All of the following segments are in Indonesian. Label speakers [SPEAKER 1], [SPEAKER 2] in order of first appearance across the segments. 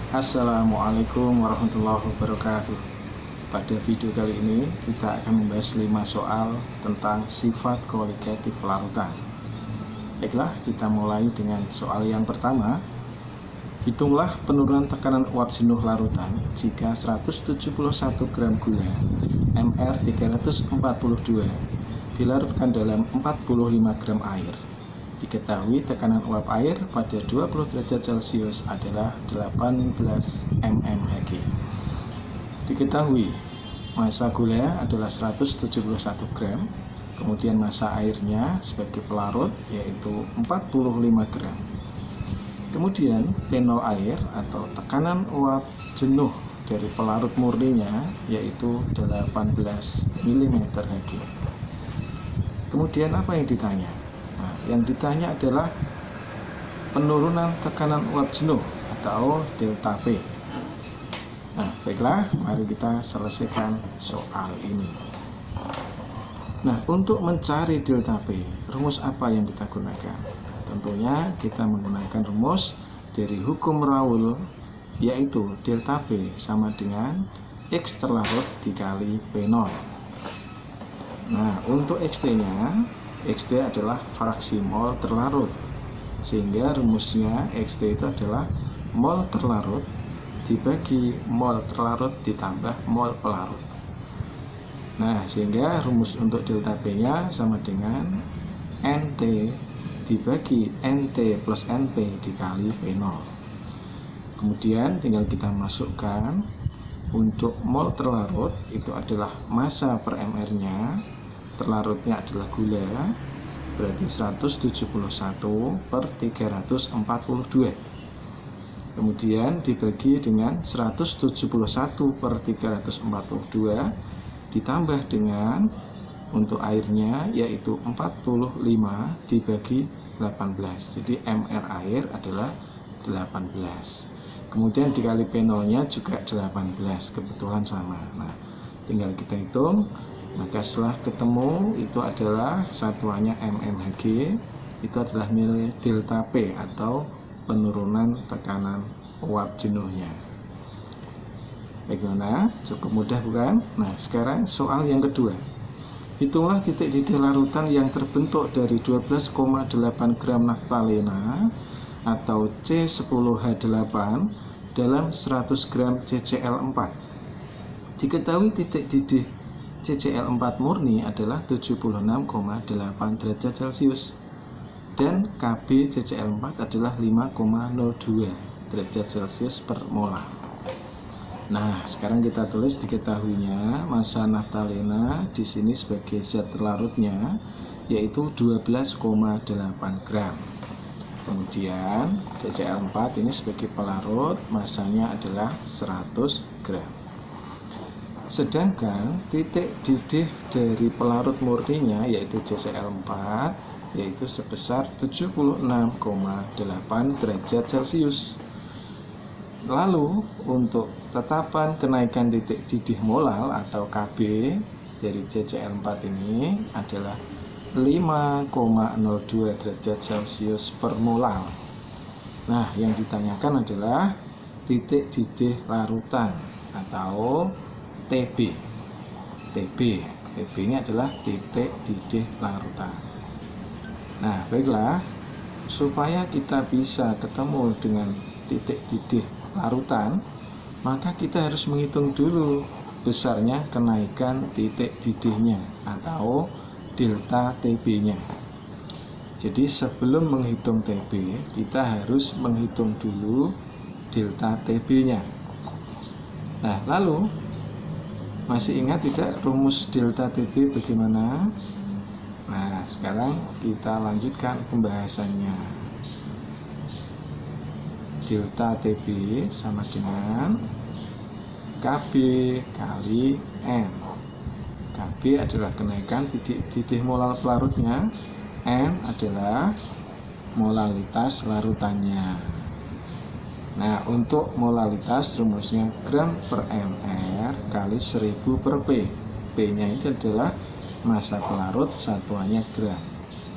[SPEAKER 1] Assalamualaikum warahmatullahi wabarakatuh. Pada video kali ini kita akan membahas 5 soal tentang sifat koligatif larutan. Baiklah, kita mulai dengan soal yang pertama. Hitunglah penurunan tekanan uap jenuh larutan jika 171 gram gula Mr 342 dilarutkan dalam 45 gram air. Diketahui tekanan uap air pada 20 derajat Celcius adalah 18 mmHg. Diketahui massa gula adalah 171 gram, kemudian massa airnya sebagai pelarut yaitu 45 gram. Kemudian P0 air atau tekanan uap jenuh dari pelarut murninya yaitu 18 mmHg. Kemudian apa yang ditanya? Nah, yang ditanya adalah penurunan tekanan uap jenuh atau delta P. Nah, baiklah, mari kita selesaikan soal ini. Nah, untuk mencari delta P, rumus apa yang kita gunakan? Nah, tentunya kita menggunakan rumus dari hukum Raoul, yaitu delta P sama dengan X terlarut dikali P0. Nah, untuk XT-nya, XT adalah fraksi mol terlarut, sehingga rumusnya XT itu adalah mol terlarut dibagi mol terlarut ditambah mol pelarut. Nah, sehingga rumus untuk delta P nya sama dengan NT dibagi NT plus NP dikali P0. Kemudian tinggal kita masukkan untuk mol terlarut itu adalah massa per mr nya, terlarutnya adalah gula, berarti 171 per 342. Kemudian dibagi dengan 171 per 342 ditambah dengan untuk airnya yaitu 45 dibagi 18. Jadi mr air adalah 18. Kemudian dikali P0 nya juga 18, kebetulan sama. Nah, tinggal kita hitung. Maka setelah ketemu itu adalah satuannya mmHg, itu adalah nilai delta P atau penurunan tekanan uap jenuhnya. Bagaimana? Cukup mudah bukan? Nah, sekarang soal yang kedua. Hitunglah titik didih larutan yang terbentuk dari 12,8 gram naftalena atau C10H8 dalam 100 gram CCl4. Diketahui titik didih CCl4 murni adalah 76,8 derajat Celcius dan Kb CCl4 adalah 5,02 derajat Celcius per molar. Nah, sekarang kita tulis diketahuinya massa naftalena di sini sebagai zat terlarutnya yaitu 12,8 gram. Kemudian CCl4 ini sebagai pelarut massanya adalah 100 gram. Sedangkan titik didih dari pelarut murninya yaitu CCl4 yaitu sebesar 76,8 derajat Celcius. Lalu untuk tetapan kenaikan titik didih molal atau Kb dari CCl4 ini adalah 5,02 derajat Celcius per molar. Nah, yang ditanyakan adalah titik didih larutan atau TB. TB ini adalah titik didih larutan. Nah, baiklah, supaya kita bisa ketemu dengan titik didih larutan, maka kita harus menghitung dulu besarnya kenaikan titik didihnya atau delta TB-nya. Jadi sebelum menghitung TB, kita harus menghitung dulu delta TB-nya. Nah, lalu masih ingat tidak rumus delta TB bagaimana? Nah, sekarang kita lanjutkan pembahasannya. Delta TB sama dengan Kb kali N. Kb adalah kenaikan titik didih molal pelarutnya, N adalah molalitas larutannya. Nah, untuk molalitas rumusnya gram per mr kali 1000 per P. P-nya ini adalah massa pelarut, satuannya gram.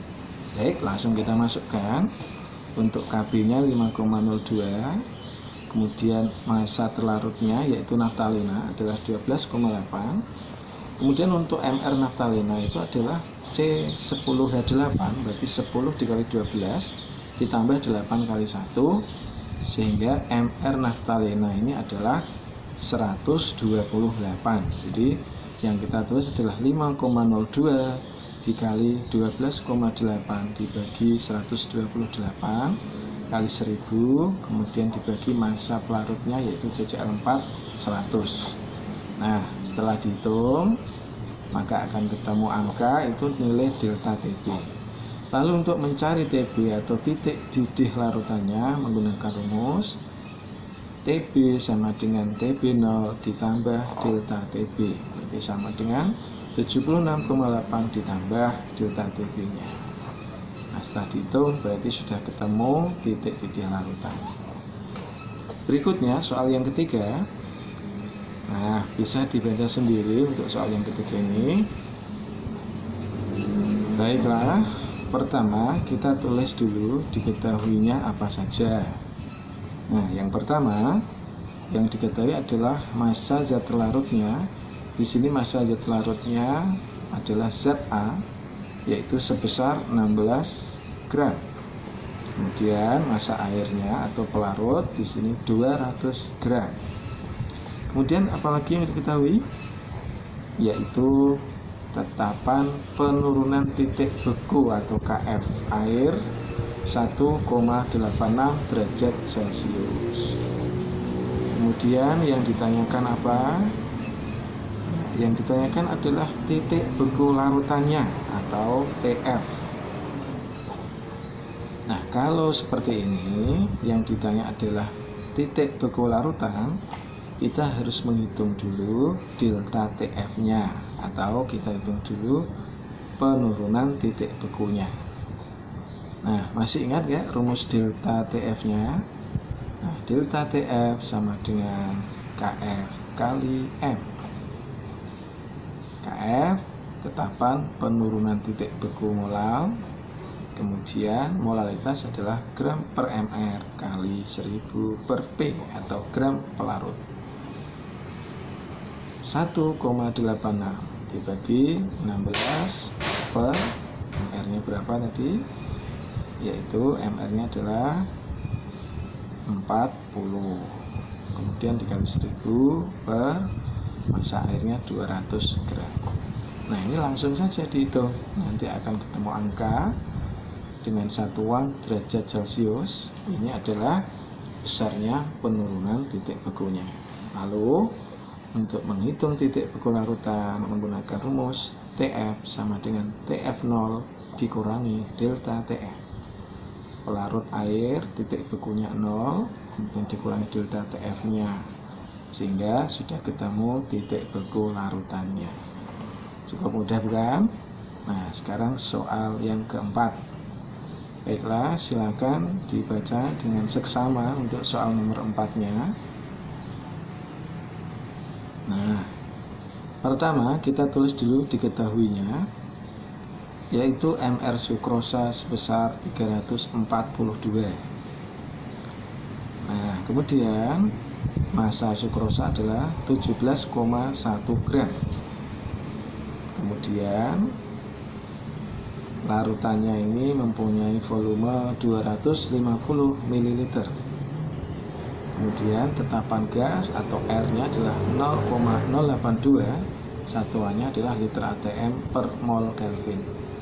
[SPEAKER 1] Baik, langsung kita masukkan. Untuk Kb nya 5,02, kemudian massa terlarutnya yaitu naftalena adalah 12,8. Kemudian untuk MR naftalena itu adalah C10H8, berarti 10 dikali 12 ditambah 8 kali 1, sehingga MR naftalena ini adalah 128. Jadi yang kita tulis adalah 5,02 dikali 12,8 dibagi 128 kali 1000, kemudian dibagi massa pelarutnya yaitu CCl4 100. Nah, setelah dihitung maka akan ketemu angka itu nilai delta TB. Lalu untuk mencari TB atau titik didih larutannya menggunakan rumus TB sama dengan TB0 ditambah delta TB, berarti sama dengan 76,8 ditambah delta TB nya. Nah, setelah dihitung berarti sudah ketemu titik didih larutan. Berikutnya soal yang ketiga. Nah, bisa dibaca sendiri untuk soal yang ketiga ini. Baiklah, pertama kita tulis dulu diketahuinya apa saja. Nah, yang pertama yang diketahui adalah massa zat larutnya. Di sini massa zat larutnya adalah ZA, yaitu sebesar 16 gram. Kemudian massa airnya atau pelarut di sini 200 gram. Kemudian apalagi yang diketahui yaitu tetapan penurunan titik beku atau KF air 1,86 derajat Celcius. Kemudian yang ditanyakan apa? Yang ditanyakan adalah titik beku larutannya atau TF. Nah, kalau seperti ini yang ditanya adalah titik beku larutan, kita harus menghitung dulu delta TF-nya atau kita hitung dulu penurunan titik bekunya. Nah, masih ingat ya rumus delta TF-nya? Nah, delta TF sama dengan KF kali M. KF tetapan penurunan titik beku molal, kemudian molalitas adalah gram per mr kali 1000 per P atau gram pelarut. 1,86 dibagi 16 per MR nya berapa tadi? Yaitu MR nya adalah 40, kemudian dikali 1000 per massa airnya 200 gram. Nah, ini langsung saja dihitung, nanti akan ketemu angka dengan satuan derajat Celcius. Ini adalah besarnya penurunan titik bekunya. Lalu untuk menghitung titik beku larutan menggunakan rumus TF sama dengan TF0 dikurangi delta TF. Pelarut air titik bekunya 0, kemudian dikurangi delta TF-nya, sehingga sudah ketemu titik beku larutannya. Cukup mudah bukan? Nah, sekarang soal yang keempat. Baiklah, silakan dibaca dengan seksama untuk soal nomor 4-nya. Nah, pertama kita tulis dulu diketahuinya, yaitu MR sukrosa sebesar 342. Nah, kemudian massa sukrosa adalah 17,1 gram. Kemudian larutannya ini mempunyai volume 250 ml. Kemudian tetapan gas atau R-nya adalah 0,082, satuannya adalah liter ATM per mol Kelvin.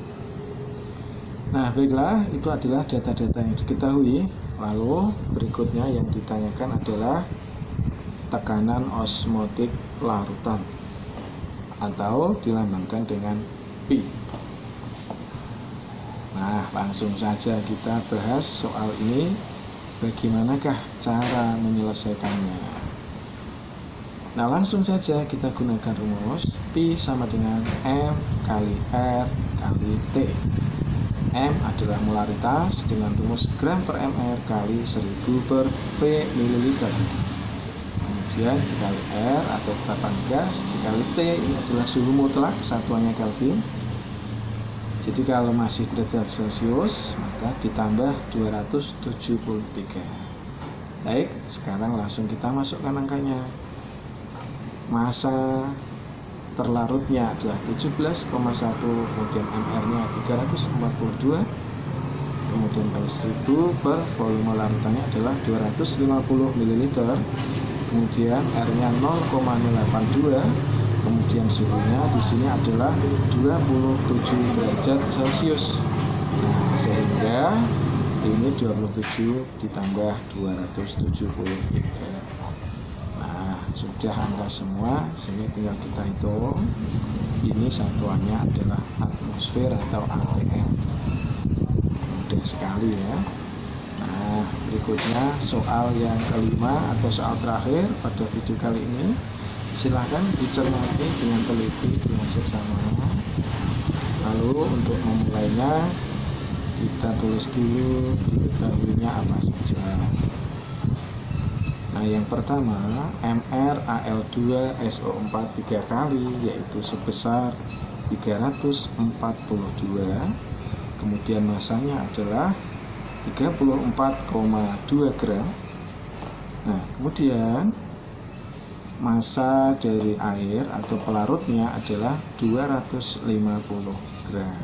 [SPEAKER 1] Nah, baiklah, itu adalah data-data yang diketahui. Lalu berikutnya yang ditanyakan adalah tekanan osmotik larutan atau dilambangkan dengan P. Nah, langsung saja kita bahas soal ini. Bagaimanakah cara menyelesaikannya? Nah, langsung saja kita gunakan rumus P sama dengan M kali R kali T. M adalah molaritas dengan rumus gram per mr kali 1000 per V ml. Kemudian dikali R atau tetapan gas dikali T, ini adalah suhu mutlak, satuannya Kelvin. Jadi kalau masih derajat Celcius maka ditambah 273. Baik, sekarang langsung kita masukkan angkanya. Masa terlarutnya adalah 17,1, kemudian MR-nya 342, kemudian kali 1000 per volume larutannya adalah 250 ml, kemudian R-nya 0,082, kemudian suhunya di sini adalah 27 derajat Celcius. Nah, sehingga ini 27 ditambah 273. Nah, sudah angka semua, sehingga tinggal kita hitung. Ini satuannya adalah atmosfer atau ATM. Mudah sekali ya. Nah, berikutnya soal yang kelima atau soal terakhir pada video kali ini. Silahkan dicermati dengan teliti dengan seksama. Lalu untuk memulainya, kita tulis dulu diketahuinya apa saja. Nah, yang pertama, MrAl2SO4 3 kali, yaitu sebesar 342, kemudian masanya adalah 34,2 gram. Nah, kemudian massa dari air atau pelarutnya adalah 250 gram.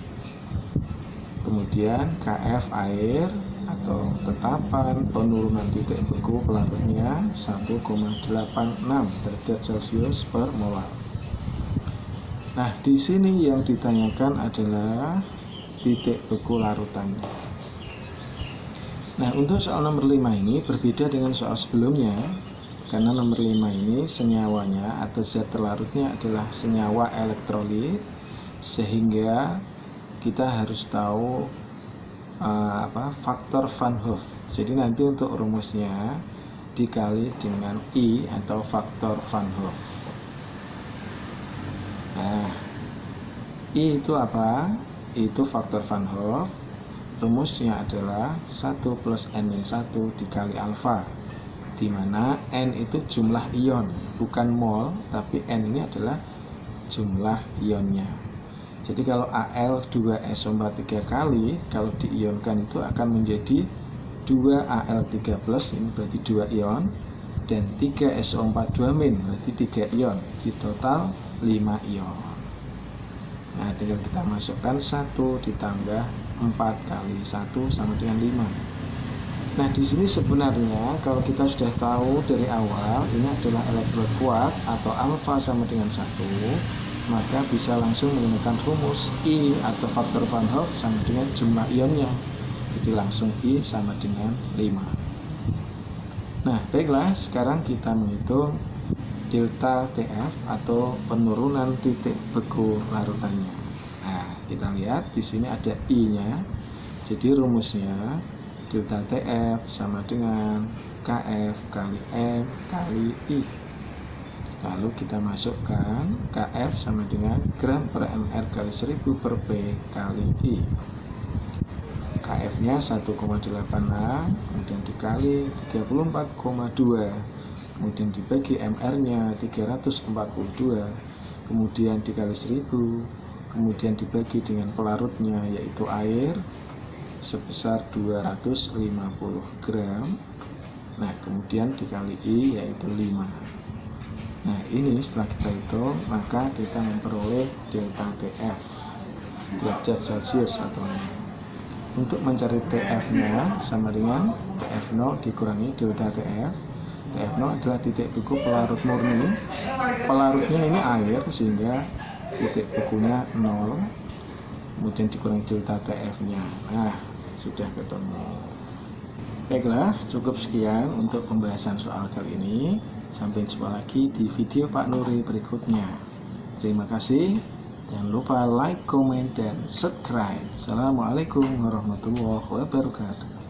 [SPEAKER 1] Kemudian KF air atau tetapan penurunan titik beku pelarutnya 1,86 derajat Celcius per molar. Nah, di sini yang ditanyakan adalah titik beku larutannya. Nah, untuk soal nomor 5 ini berbeda dengan soal sebelumnya, karena nomor 5 ini senyawanya atau zat terlarutnya adalah senyawa elektrolit, sehingga kita harus tahu faktor Van Hoff. Jadi nanti untuk rumusnya dikali dengan I atau faktor Van Hoff. Nah, I itu apa? Itu faktor Van Hoff. Rumusnya adalah 1 plus N-1 dikali alfa, di mana N itu jumlah ion, bukan mol, tapi N ini adalah jumlah ionnya. Jadi kalau Al2SO4 3 kali, kalau diionkan itu akan menjadi 2Al3+, ini berarti 2 ion, dan 3SO4 2- berarti 3 ion, di total 5 ion. Nah, tinggal kita masukkan 1 ditambah 4 kali 1 sama dengan 5. Nah, di sini sebenarnya kalau kita sudah tahu dari awal ini adalah elektrod kuat atau alfa sama dengan 1, maka bisa langsung menggunakan rumus I atau faktor Van Hoff sama dengan jumlah ionnya. Jadi langsung I sama dengan 5. Nah, baiklah, sekarang kita menghitung delta TF atau penurunan titik beku larutannya. Nah, kita lihat di sini ada I-nya. Jadi rumusnya delta TF sama dengan KF kali M kali I. Lalu kita masukkan KF sama dengan gram per mr kali 1000 per P kali I. KF nya 1,86, kemudian dikali 34,2, kemudian dibagi mr nya 342, kemudian dikali 1000, kemudian dibagi dengan pelarutnya yaitu air sebesar 250 gram. Nah, kemudian dikali I yaitu 5. Nah, ini setelah kita hitung, maka kita memperoleh delta TF, derajat Celcius atau untuk mencari TF-nya sama dengan TF0 dikurangi delta TF. TF0 adalah titik beku pelarut murni. Pelarutnya ini air, sehingga titik bekunya 0. Kemudian dikurangi delta TF-nya. Nah, sudah ketemu. Baiklah, cukup sekian untuk pembahasan soal kali ini. Sampai jumpa lagi di video Pak Nuri berikutnya. Terima kasih. Jangan lupa like, comment, dan subscribe. Assalamualaikum warahmatullahi wabarakatuh.